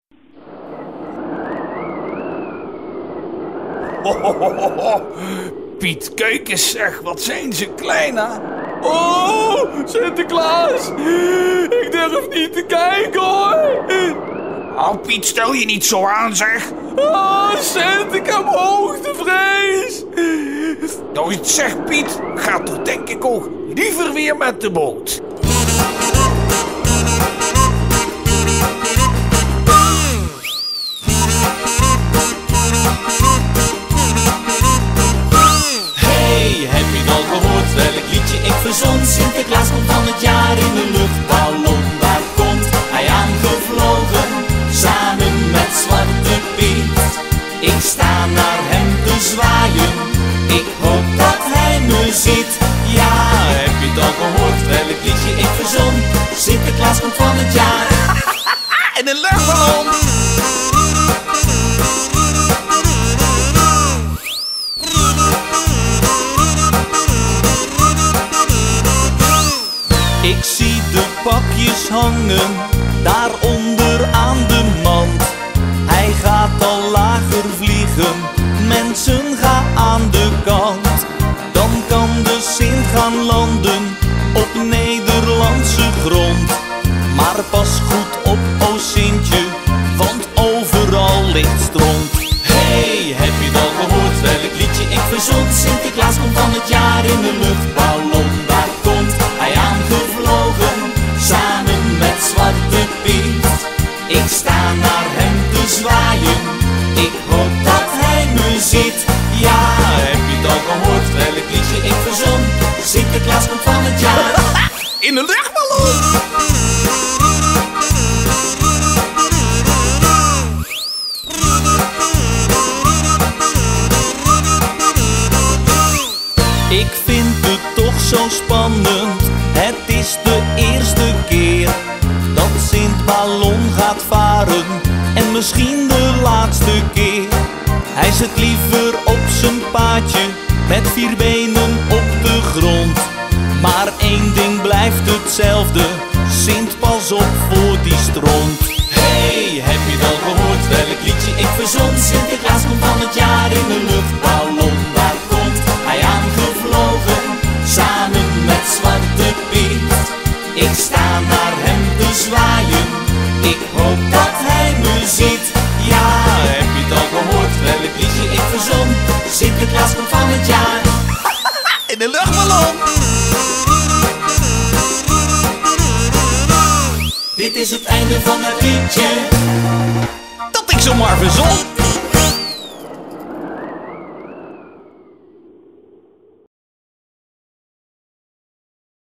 Piet, kijk eens zeg, wat zijn ze klein, hè? Oh, Sinterklaas. Ik durf niet te kijken, hoor. Oh, Piet, stel je niet zo aan, zeg. Oh, Sint, ik heb hoogtevrees. Nou, zeg Piet, gaat er denk ik ook liever weer met de boot. Sinterklaas komt van het jaar in de luchtballon. Daar komt hij aangevlogen, samen met Zwarte Piet. Ik sta naar hem te zwaaien, ik hoop dat hij me ziet. Ja, heb je het al gehoord, welk liedje ik verzon? Sinterklaas komt van het jaar in een luchtballon. Ik zie de pakjes hangen, daaronder aan de mand. Hij gaat al lager vliegen, mensen ga aan de kant. Dan kan de Sint gaan landen op Nederlandse grond. Maar pas goed op, o Sintje, want overal ligt stront. Hey, heb je het al gehoord, welk liedje ik verzon? Sinterklaas komt van het jaar in de luchtballon. Daar komt hij aangevlogen, samen met Zwarte Piet. Ik sta naar hem te zwaaien, ik hoop dat hij me ziet. Ja, heb je het al gehoord, welk liedje ik verzon? Sinterklaas komt van het jaar in een luchtballon. Ik vind het toch zo spannend, het is de eerste keer dat Sint Ballon gaat varen en misschien de laatste keer. Hij zit liever op zijn paadje met 4 benen op de grond. Maar één ding blijft hetzelfde, Sint pas op voor die stront. Hey, heb je het al gehoord, welk liedje ik verzon? Sinterklaas komt van het jaar in een luchtballon. Daar komt hij aangevlogen, samen met Zwarte Piet. Ik sta naar hem te zwaaien, ik hoop dat hij me ziet. Ja, heb je het al gehoord, welk liedje ik verzon? Sinterklaas komt van het jaar in een luchtballon. Dit is het einde van het liedje dat ik zomaar verzon.